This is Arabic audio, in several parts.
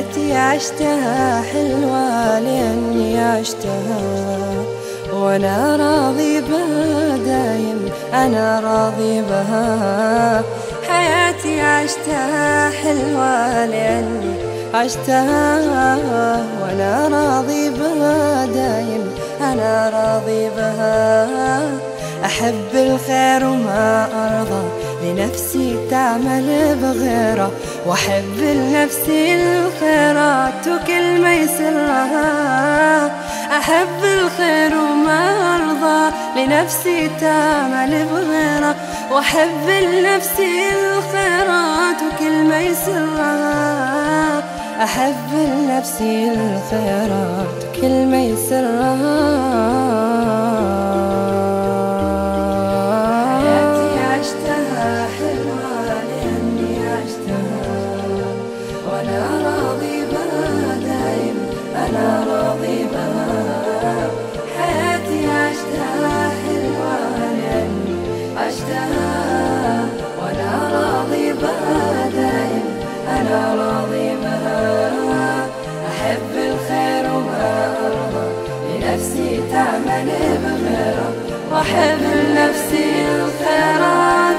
حياتي عشتها حلوة لأني عشتها وأنا راضي بها دايم، أنا راضي بها. حياتي عشتها حلوة لأني عشتها وأنا راضي بها دايم، أنا راضي بها. أحب الخير وما أرضى لنفسي تعمل بغيره، وأحب لنفسي الخيرات وكل ما يسرها. أحب الخير وما أرضى لنفسي تعمل بغيره، وأحب لنفسي الخيرات وكل ما يسرها. أحب لنفسي الخيرات وكل ما يسرها. أنا راضي بها. حياتي عشتها حلوة لأني عشتها وأنا راضي بها دايم، أنا راضي بها. أحب الخير وما أرضى لنفسي تعمل بغيره، وأحب لنفسي الخيرات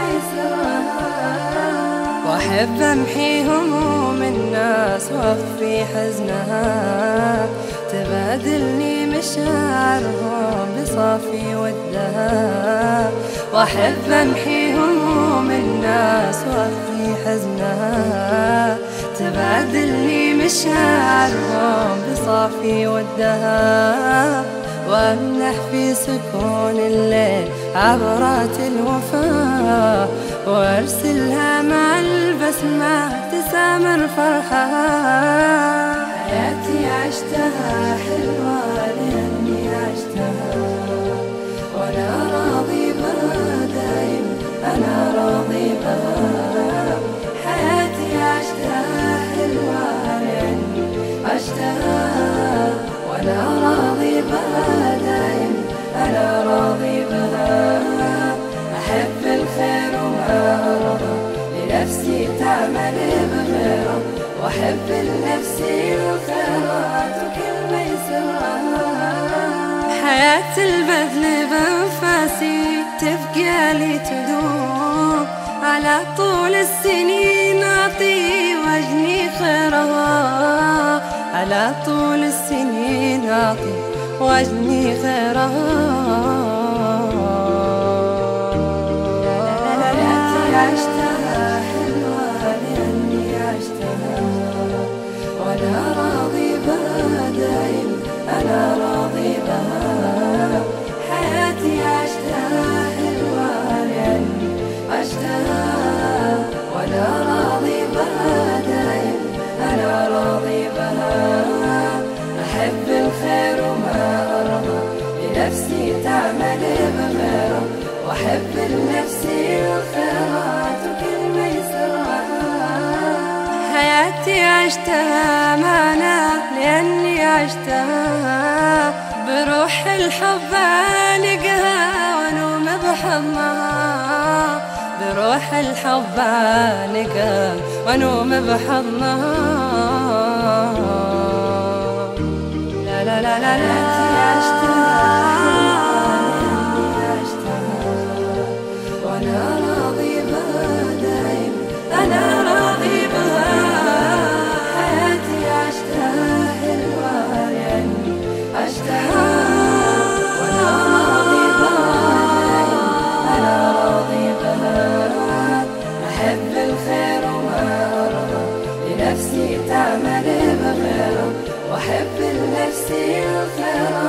وأحب أمحي هموم الناس وأخفي حزنها، تبادلني مشاعرهم بصافي ودها. وأحب أمحي هموم الناس وأخفي حزنها، تبادلني مشاعرهم بصافي ودها. وأمنح في سكون الليل عبرات الوفاء، وارسلها مع البسمة تسامر فرحها. حياتي عشتها حلوة لأني عشتها وأنا راضي بها دايم، أنا راضي بها. حياتي عشتها حلوة لأني عشتها وأنا راضي بها دايم، أنا راضي بها. أحب الخير وما أرضى لنفسي تعمل بغيره، وأحب لنفسي الخيرات وكل ما يسرها. حياة البذل بأنفاسي تبقى لي تدوم، على طول السنين أعطي وأجني خيرها، على طول السنين أعطي وأجني خيرها. عشتها حلوة لأني عشتها وأنا راضي بها دايم، أنا راضي بها. حياتي عشتها حلوة لأني عشتها وأنا راضي بها دايم، أنا راضي بها. أحب الخير وما أرضى لنفسي تعمل بغيره، وأحب لنفسي الخيرات وكل ما يسرها. حياتي عشتها معنا لأني عشتها، بروح الحب أعانقها وأنوم بحضنها، بروح الحب أعانقها وأنوم بحضنها. لا لا لا لا لا. أنا راضي بها دايم، أنا راضي بها. حياتي عشتها حلوة لأني عشتها وأنا راضي بها دايم، أنا راضي بها. أحب الخير وما أرضى لنفسي تعمل بغيره، وأحب لنفسي الخير